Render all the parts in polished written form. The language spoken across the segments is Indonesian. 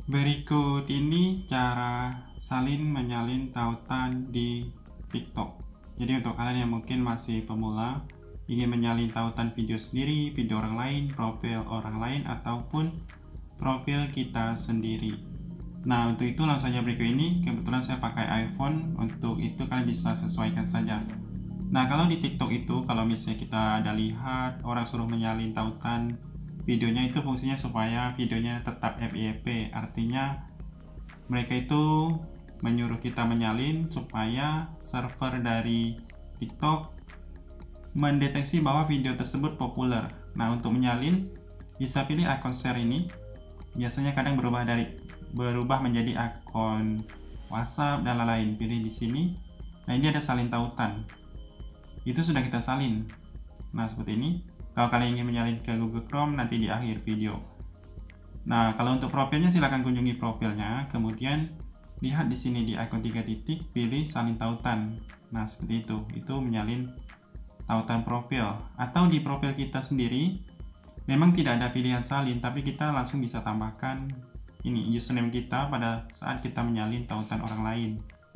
Berikut ini cara salin menyalin tautan di TikTok. Jadi untuk kalian yang mungkin masih pemula, ingin menyalin tautan video sendiri, video orang lain, profil orang lain, ataupun profil kita sendiri. Nah, untuk itu langsung saja berikut ini. Kebetulan saya pakai iPhone, untuk itu kalian bisa sesuaikan saja. Nah, kalau di TikTok itu, kalau misalnya kita ada lihat orang suruh menyalin tautan videonya, itu fungsinya supaya videonya tetap FYP. Artinya mereka itu menyuruh kita menyalin supaya server dari TikTok mendeteksi bahwa video tersebut populer. Nah, untuk menyalin bisa pilih akun share ini. Biasanya kadang berubah menjadi akun WhatsApp dan lain-lain. Pilih di sini. Nah, ini ada salin tautan. Itu sudah kita salin. Nah, seperti ini. Kalau kalian ingin menyalin ke Google Chrome, nanti di akhir video. Nah, kalau untuk profilnya silahkan kunjungi profilnya, kemudian lihat di sini di icon 3 titik, pilih salin tautan. Nah, seperti itu. Itu menyalin tautan profil. Atau di profil kita sendiri, memang tidak ada pilihan salin, tapi kita langsung bisa tambahkan ini username kita pada saat kita menyalin tautan orang lain.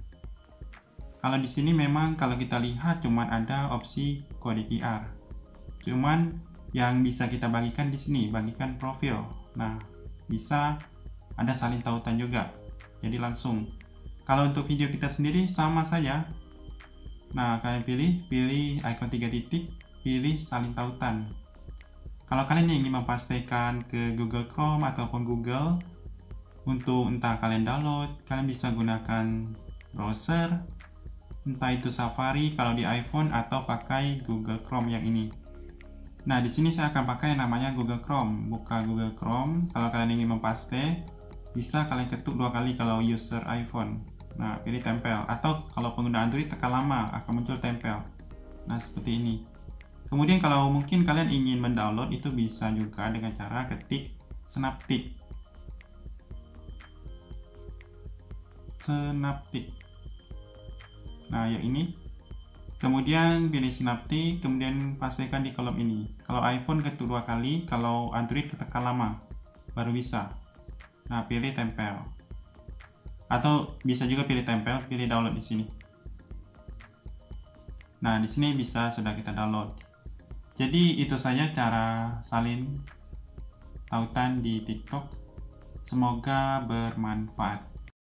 Kalau di sini memang kalau kita lihat cuman ada opsi kode QR. Cuman yang bisa kita bagikan di sini, bagikan profil. Nah, bisa ada salin tautan juga. Jadi langsung. Kalau untuk video kita sendiri sama saja. Nah, kalian pilih icon 3 titik, pilih salin tautan. Kalau kalian yang ingin mempastikan ke Google Chrome ataupun Google, untuk entah kalian download, kalian bisa gunakan browser, entah itu Safari kalau di iPhone atau pakai Google Chrome yang ini. Nah, di sini saya akan pakai yang namanya Google Chrome. Buka Google Chrome. Kalau kalian ingin mempaste, bisa kalian ketuk 2 kali kalau user iPhone. Nah, pilih tempel. Atau kalau pengguna Android tekan lama akan muncul tempel. Nah, seperti ini. Kemudian kalau mungkin kalian ingin mendownload, itu bisa juga dengan cara ketik Synaptic. Nah, yang ini. Kemudian pilih Synaptic, kemudian pastikan di kolom ini. Kalau iPhone ketuk 2 kali, kalau Android ketekan lama, baru bisa. Nah, pilih tempel. Atau bisa juga pilih tempel, pilih download di sini. Nah, di sini bisa sudah kita download. Jadi itu saja cara salin tautan di TikTok. Semoga bermanfaat.